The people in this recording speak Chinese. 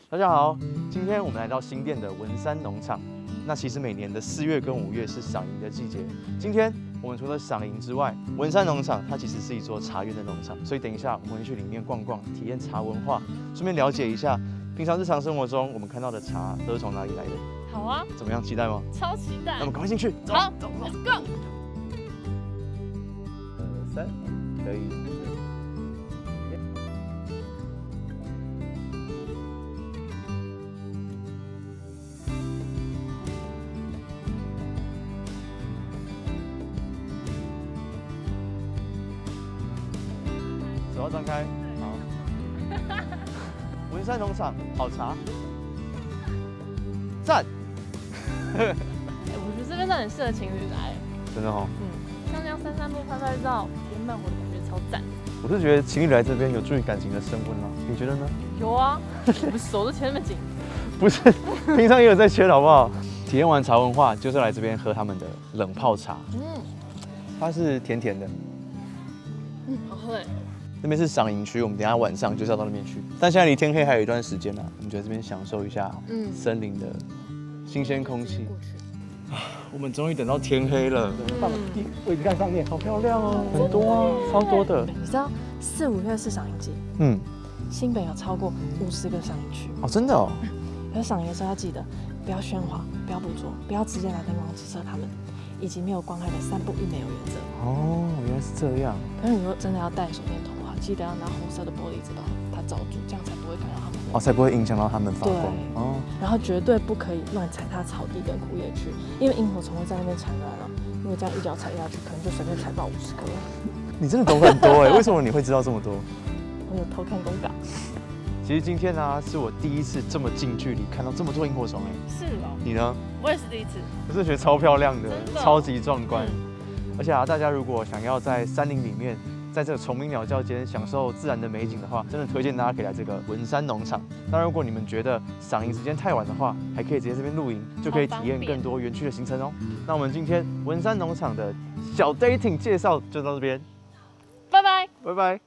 大家好，今天我们来到新店的文山农场。那其实每年的4月跟5月是赏萤的季节。今天我们除了赏萤之外，文山农场它其实是一座茶园的农场，所以等一下我们会去里面逛逛，体验茶文化，顺便了解一下平常日常生活中我们看到的茶都是从哪里来的。 好啊， 怎么样？期待吗？ 超期待。 那我们赶快进去。 好， 走 ，Let's go。 3，可以。手要张开，好。文山农场好茶，赞。 我觉得这边真的很适合情侣来。 真的哦。 像这样散散步、拍拍照，边慢活的感觉超赞。 我是觉得情侣来这边有助于感情的升温啊，你觉得呢？ 有啊，我们手都牵那么紧。 不是，平常也有在牵，好不好？体验完茶文化，就是来这边喝他们的冷泡茶。它是甜甜的。 好喝哎。 那边是赏萤区，我们等一下晚上就是要到那边去。但现在离天黑还有一段时间呢，我们就在这边享受一下森林的新鲜空气。我们终于等到天黑了。位置看上面，好漂亮哦，很多啊，超多的。 你知道4、5月是赏萤季，新北有超过50个赏萤区哦，真的哦。 可是赏萤的时候要记得，不要喧哗，不要捕捉，不要直接拿灯光直射它们，以及没有光害的3不1没有原则。 哦，原来是这样。 可是你如果真的要带手电筒的话，记得要拿红色的玻璃纸把它罩住，这样才不会干扰它们。 哦，才不会影响到它们发光。哦。 然后绝对不可以乱踩踏草地跟枯叶区，因为萤火虫会在那边产卵了。如果这样一脚踩下去，可能就随便踩爆50颗。 你真的懂很多哎，为什么你会知道这么多？ 我有偷看公稿。 其实今天呢，是我第一次这么近距离看到这么多萤火虫哎。 是哦。 你呢？ 我也是第一次。 我是觉得超漂亮的，超级壮观。而且啊，大家如果想要在山林里面，在这个虫鸣鸟叫间享受自然的美景的话，真的推荐大家可以来这个文山农场。当然，如果你们觉得赏萤时间太晚的话，还可以直接这边露营，就可以体验更多园区的行程哦。那我们今天文山农场的小 dating 介绍就到这边， 拜拜， 拜拜。